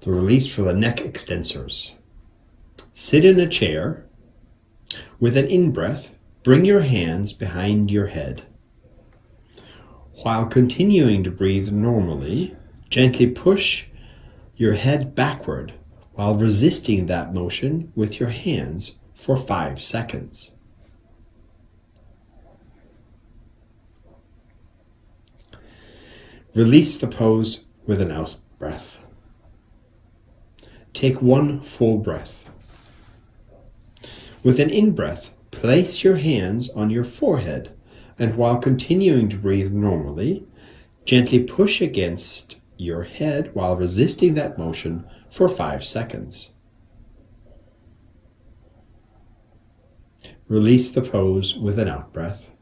the release for the neck extensors. Sit in a chair. With an in-breath, bring your hands behind your head. While continuing to breathe normally, gently push your head backward while resisting that motion with your hands for 5 seconds. Release the pose with an out breath. Take one full breath. With an in-breath, place your hands on your forehead, and while continuing to breathe normally, gently push against your head while resisting that motion for 5 seconds. Release the pose with an out breath.